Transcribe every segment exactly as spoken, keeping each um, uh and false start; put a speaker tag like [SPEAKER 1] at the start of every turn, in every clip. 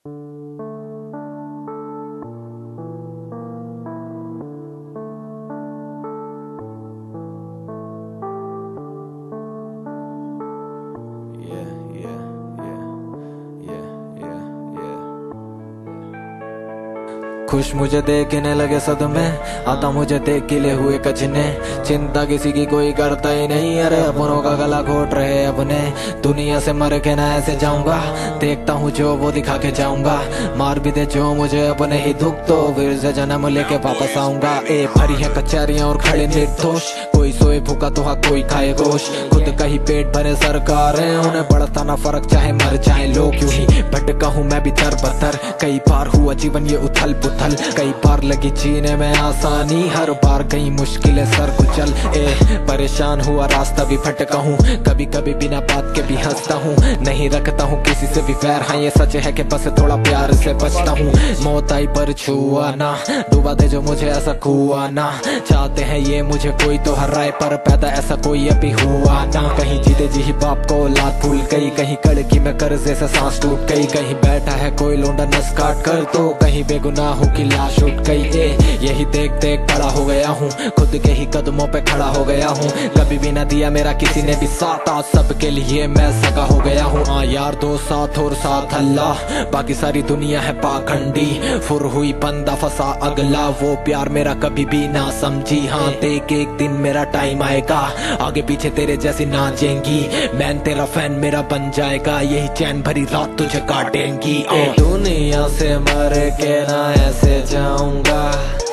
[SPEAKER 1] खुश मुझे देखने लगे सदमे, आता मुझे देख गिले हुए कचने। चिंता किसी की कोई करता ही नहीं, अरे अपनों का गला घोट रहे अपने। दुनिया से मर के ना ऐसे जाऊंगा, देखता हूँ जो वो दिखा के जाऊंगा। मार भी दे जो मुझे अपने ही दुख, तो फिर से जन्म लेके वापस आऊंगा। ए भरी है कचहरियां और खड़े निर्दोष, कोई सोए भूखा तो हाँ कोई खाए गोश्त। खुद का ही पेट भरे सरकार है, उन्हें बढ़ता ना फर्क चाहे मर जाए लोग। यूं ही भटका हूँ मैं भी दर बदर, कई बार हुआ जीवन ये उथल पुथल। कई बार लगी जीने में आसानी, हर बार कई मुश्किलें सर कुचल। ए परेशान हुआ रास्ता भी भटका हूँ, कभी कभी बिना बात के भी हंसता हूँ। नहीं रखता हूँ किसी से भी वैर, हाँ ये सच है कि बस थोड़ा प्यार से बचता हूँ। मौत आई पर छुआ ना, डूबा दे जो मुझे ऐसा कुआ ना। चाहते हैं ये मुझे कोई तो हराए, पर पैदा ऐसा कोई अभी हुआ ना। कहीं जीते जी ही बाप को औलाद भूल गई, कहीं कड़की में कर्जे से सांस टूट गई। कहीं बैठा है कोई लोंडा नस काट कर, तो कहीं बेगुनाहों की लाश उठ गई। ए यही देख देख बड़ा हो गया हूँ, खुद के ही कदमों पे खड़ा हो गया हूँ। कभी भी ना दिया मेरा किसी ने भी साथ, आज सबके लिए मैं सगा हो गया हूँ। हाँ यार दो साथ और साथ अल्लाह, बाकी सारी दुनिया है पाखंडी। फुर हुई बंदा फंसा अगला, वो प्यार मेरा कभी भी ना समझी। हाँ देख एक दिन मेरा टाइम आएगा, आगे पीछे तेरे जैसी नाचेंगी। मैं तेरा फैन मेरा बन जाएगा, यही चैन भरी रात तुझे काटेंगी। दुनिया से मर के ना ऐसे जाऊंगा,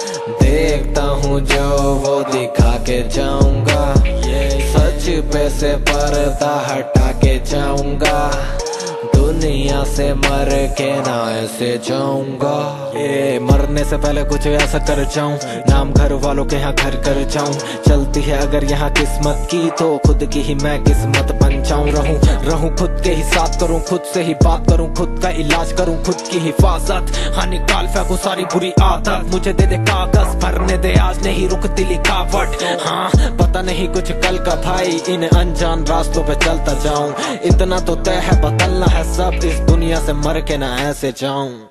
[SPEAKER 1] देखता हूँ जो वो दिखा के जाऊंगा। सच पे से पर्दा हटा के जाऊंगा, दुनिया से मर के ना ऐसे जाऊंगा। ये मरने से पहले कुछ ऐसा कर जाऊं, नाम घर वालों के यहाँ घर कर जाऊं। चलती है अगर यहाँ किस्मत की, तो खुद की ही मैं किस्मत बन जाऊं। रहूं रहूं खुद के ही साथ, करूं खुद से ही बात, करूं खुद का इलाज, करूं खुद की हिफाजत। हाँ निकाल फेंकू सारी बुरी आदत, मुझे दे दे कागज भरने दे, आज नहीं रुकती लिखावट। हाँ पता नहीं कुछ कल का भाई, इन अनजान रास्तों पे चलता जाऊं। इतना तो तय है बदलना है सब, इस दुनिया से मर के ना ऐसे जाऊं।